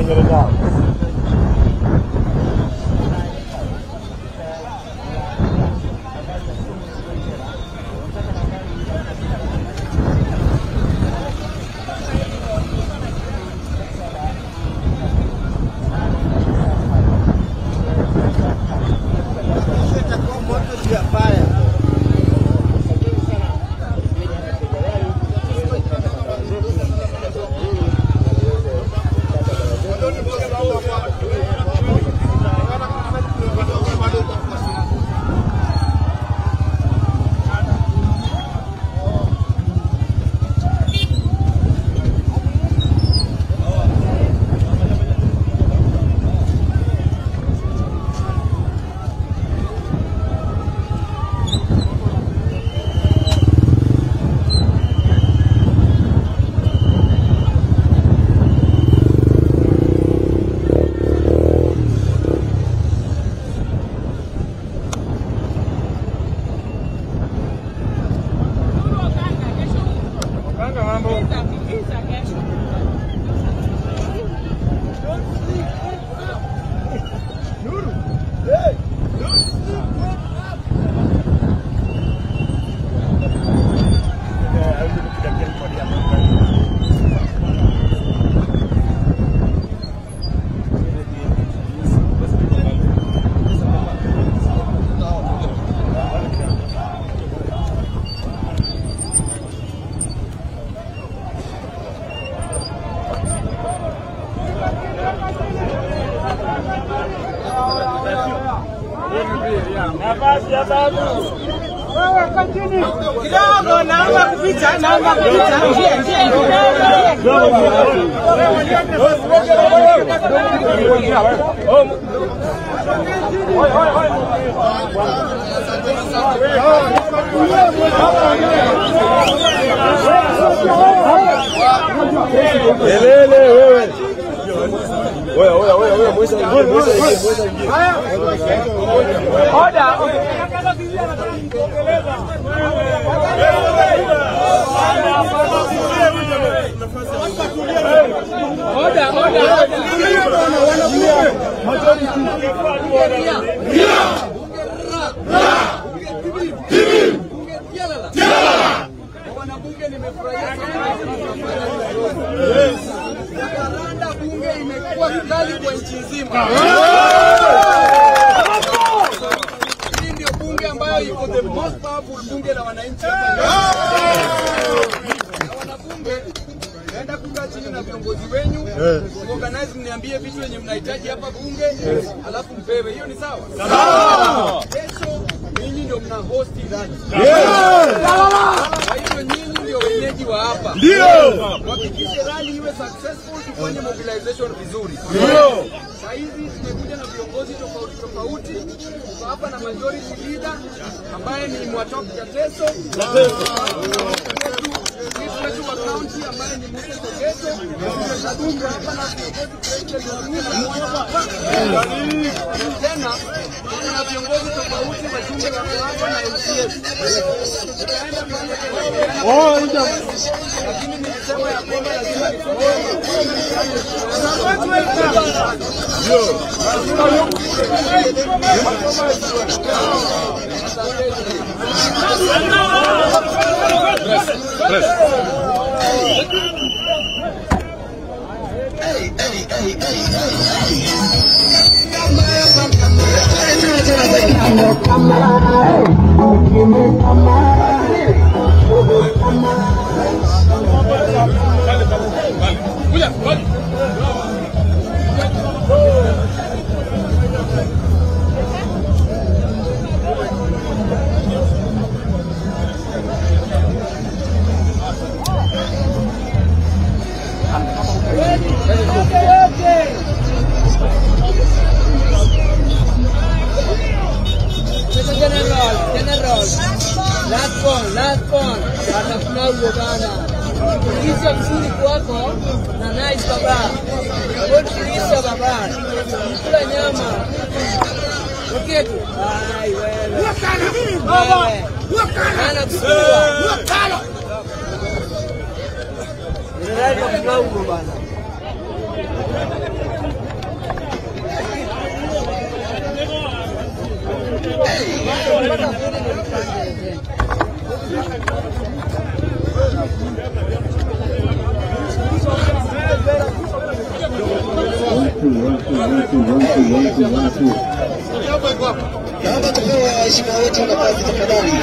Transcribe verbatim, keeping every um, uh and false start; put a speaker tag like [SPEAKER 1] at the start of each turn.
[SPEAKER 1] Nafasi ya babu. Wewe kwa chini. Kidogo naomba kupita, naomba kupita. Njia, njia.
[SPEAKER 2] Elele wewe. Oya oya oya oya mweza mweza mweza mweza.
[SPEAKER 1] Oda. Oda, oda. Wanabunge nimefurahia sana. Karanda bunge imekuwa kali kwa nchi nzima. Hii ndio bunge ambayo iko the most powerful bunge la wananchi hapa. Na wanabunge naenda kukaa chini na viongozi wenyu, organize mniambie vitu wenye mnahitaji hapa bunge, alafu mpewe. Hiyo ni sawa? Sawa. Kesho ninyi ndio mna host rally. Yes. Kwa hiyo nyinyi ndio wenyeji wa hapa. Ndio. Hakikisha rally iwe successful, tufanye mobilization vizuri. Ndio. Sasa hizi tumekuja na viongozi tofauti tofauti. Tuko hapa na majority leader ambaye ni Mwatoka Teso. Teso. Wetu wa county ambaye ni Muse Sogeto. Tunazunguka hapa na viongozi president wa tena kuna viongozi tofauti wajumbe wa hapa na M C S. Tutaenda pale. Oh, ndio. Lakini nilisema ya kwamba lazima nitoke.
[SPEAKER 2] Press.
[SPEAKER 3] Hey, hey, hey, hey, hey.
[SPEAKER 1] General, General, last one, last one. Atafunaulo bana. Kisha mzuri kwako na nice baba. Wewe kisha baba. Kula nyama. Okay tu. Ai wewe. Wakala mimi baba. Wakala. Ana kusuwa. Wakala. General atafunaulo bana.
[SPEAKER 3] Naomba tupewe waheshimiwa wetu nafasi tafadhali.